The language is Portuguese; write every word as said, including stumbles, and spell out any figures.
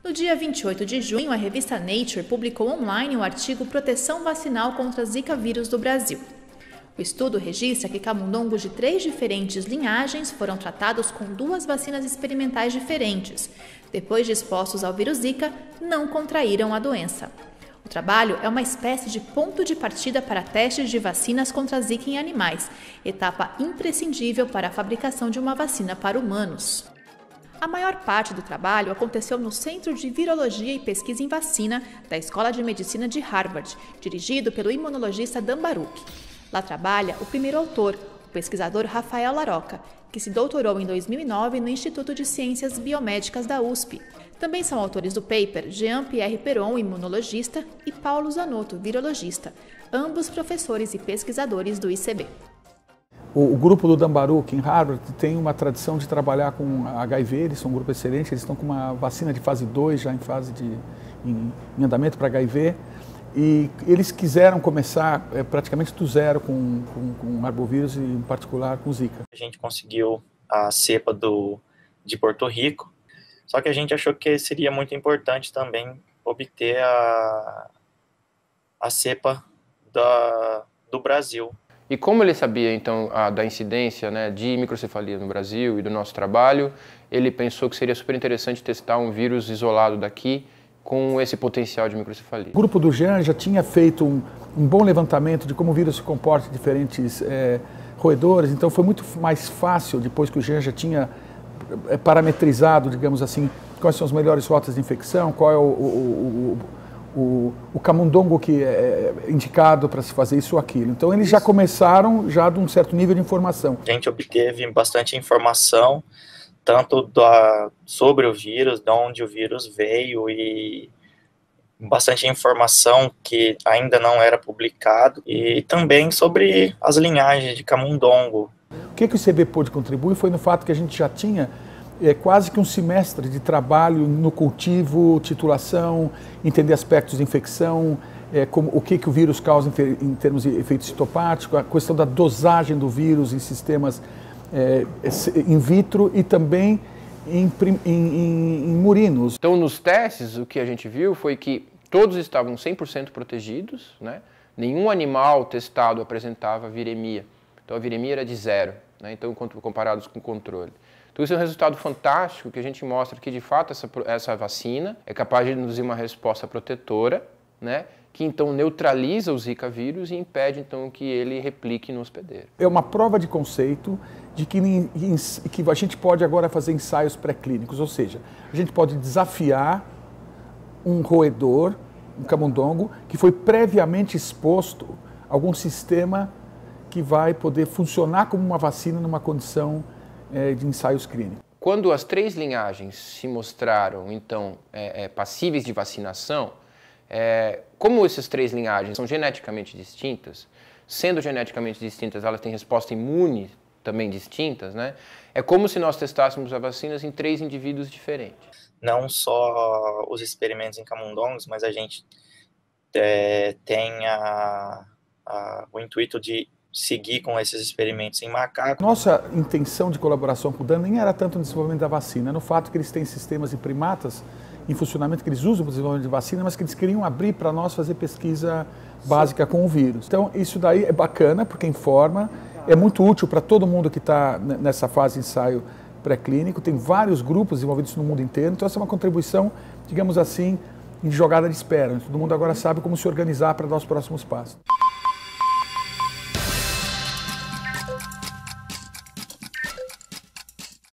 No dia vinte e oito de junho, a revista Nature publicou online o artigo Proteção Vacinal contra Zika vírus do Brasil. O estudo registra que camundongos de três diferentes linhagens foram tratados com duas vacinas experimentais diferentes. Depois de expostos ao vírus Zika, não contraíram a doença. O trabalho é uma espécie de ponto de partida para testes de vacinas contra a Zika em animais, etapa imprescindível para a fabricação de uma vacina para humanos. A maior parte do trabalho aconteceu no Centro de Virologia e Pesquisa em Vacina da Escola de Medicina de Harvard, dirigido pelo imunologista Dan Barouch. Lá trabalha o primeiro autor, o pesquisador Rafael Laroca, que se doutorou em dois mil e nove no Instituto de Ciências Biomédicas da U S P. Também são autores do paper Jean-Pierre Peron, imunologista, e Paulo Zanotto, virologista, ambos professores e pesquisadores do I C B. O, o grupo do Dan Barouch em Harvard tem uma tradição de trabalhar com H I V, eles são um grupo excelente, eles estão com uma vacina de fase dois, já em fase de em, em andamento para H I V, e eles quiseram começar é, praticamente do zero com, com, com arbovírus e em particular com Zika. A gente conseguiu a cepa do, de Porto Rico, só que a gente achou que seria muito importante também obter a, a cepa da, do Brasil. E como ele sabia, então, a, da incidência, né, de microcefalia no Brasil e do nosso trabalho, ele pensou que seria super interessante testar um vírus isolado daqui com esse potencial de microcefalia. O grupo do Jean já tinha feito um, um bom levantamento de como o vírus se comporta em diferentes é, roedores, então foi muito mais fácil, depois que o Jean já tinha é, parametrizado, digamos assim, quais são as melhores rotas de infecção, qual é o, o, o, o, o camundongo que é indicado para se fazer isso ou aquilo. Então eles já começaram já de um certo nível de informação. A gente obteve bastante informação, tanto da, sobre o vírus, de onde o vírus veio, e bastante informação que ainda não era publicado, e também sobre as linhagens de camundongo. O que, que o I C B pôde contribuir foi no fato que a gente já tinha é, quase que um semestre de trabalho no cultivo, titulação, entender aspectos de infecção, é, como, o que, que o vírus causa em, em termos de efeito citopático, a questão da dosagem do vírus em sistemas É, in vitro e também em, em, em murinos. Então, nos testes, o que a gente viu foi que todos estavam cem por cento protegidos, né? Nenhum animal testado apresentava viremia. Então, a viremia era de zero, né? Então, comparados com o controle. Então, isso é um resultado fantástico que a gente mostra que, de fato, essa, essa vacina é capaz de induzir uma resposta protetora, né? Que então neutraliza o Zika vírus e impede então que ele replique no hospedeiro. É uma prova de conceito de que, que a gente pode agora fazer ensaios pré-clínicos, ou seja, a gente pode desafiar um roedor, um camundongo, que foi previamente exposto a algum sistema que vai poder funcionar como uma vacina numa condição é, de ensaios clínicos. Quando as três linhagens se mostraram então é, é, passíveis de vacinação, É, como essas três linhagens são geneticamente distintas, sendo geneticamente distintas, elas têm resposta imune também distintas, né? É como se nós testássemos as vacinas em três indivíduos diferentes. Não só os experimentos em camundongos, mas a gente é, tem a, a, o intuito de seguir com esses experimentos em macacos. Nossa intenção de colaboração com o Dan nem era tanto no desenvolvimento da vacina, no fato que eles têm sistemas de primatas em funcionamento que eles usam para o desenvolvimento de vacina, mas que eles queriam abrir para nós fazer pesquisa básica com o vírus. Então, isso daí é bacana, porque informa, é muito útil para todo mundo que está nessa fase de ensaio pré-clínico, tem vários grupos envolvidos no mundo inteiro, então essa é uma contribuição, digamos assim, em jogada de espera. Todo mundo agora sabe como se organizar para dar os próximos passos.